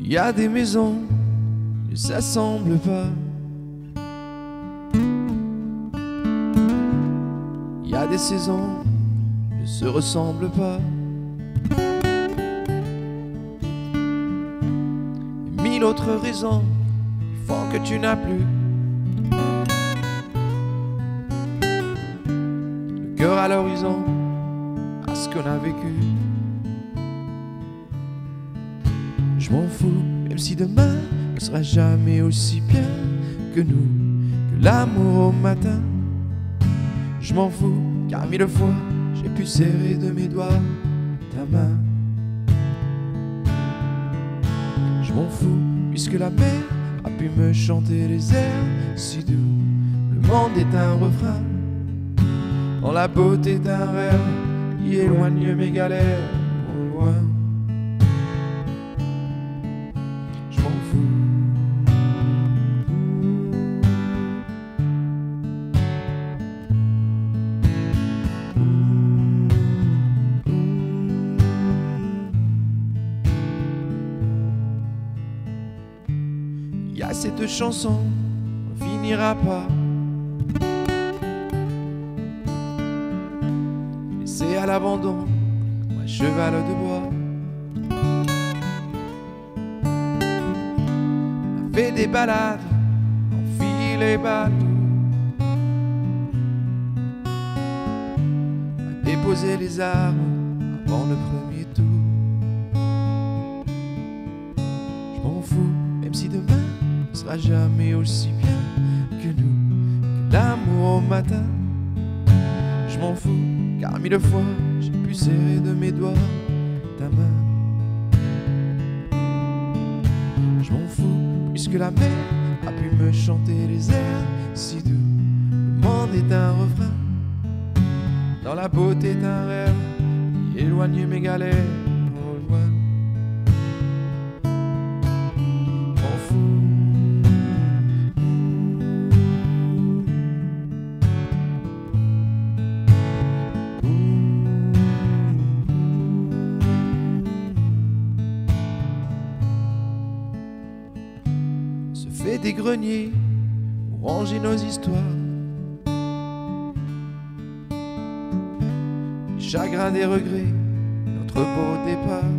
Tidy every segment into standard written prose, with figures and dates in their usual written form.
Il y a des maisons ne s'assemblent pas. Il y a des saisons ne se ressemblent pas. Et mille autres raisons font que tu n'as plus le cœur à l'horizon, à ce qu'on a vécu. Je m'en fous, même si demain ne sera jamais aussi bien que nous, que l'amour au matin. Je m'en fous, car mille fois j'ai pu serrer de mes doigts ta main. Je m'en fous, puisque la mer a pu me chanter les airs si doux. Le monde est un refrain, dans la beauté d'un rêve qui éloigne mes galères au loin. Je m'en fous. Il y a cette chanson, on finira pas. Laissé à l'abandon, comme un cheval de bois. On a fait des balades, enfilé les balles. On a déposé les armes avant le premier tour. Je m'en fous, même si demain ne sera jamais aussi bien que nous, que l'amour au matin. Je m'en fous, car mille fois j'ai pu serrer de mes doigts ta main. Je m'en fous, puisque la mer a pu me chanter les airs si doux. Le monde est un refrain, dans la beauté d'un rêve qui éloigne mes galères au loin. Je m'en fous. Fait des greniers pour ranger nos histoires, les chagrins des regrets, notre beau départ.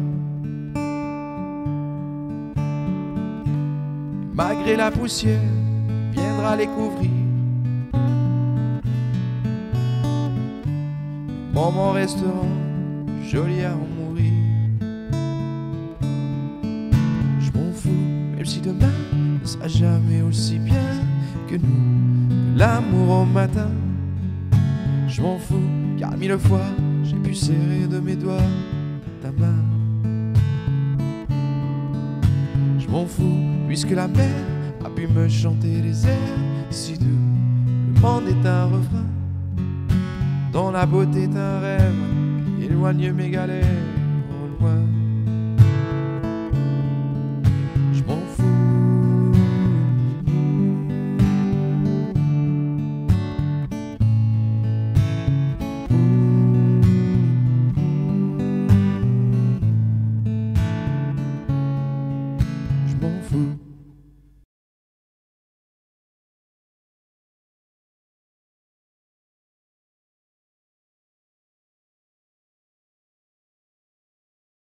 Et malgré la poussière, viendra les couvrir. Nos moments resteront jolis à en mourir. Je m'en fous, même si demain ne sera jamais aussi bien que nous, que l'amour au matin. Je m'en fous, car mille fois j'ai pu serrer de mes doigts ta main. Je m'en fous, puisque la mer a pu me chanter les airs si doux. Le monde est un refrain, dont la beauté est un rêve qui éloigne mes galères au loin. Je m'en fous. Je m'en fous.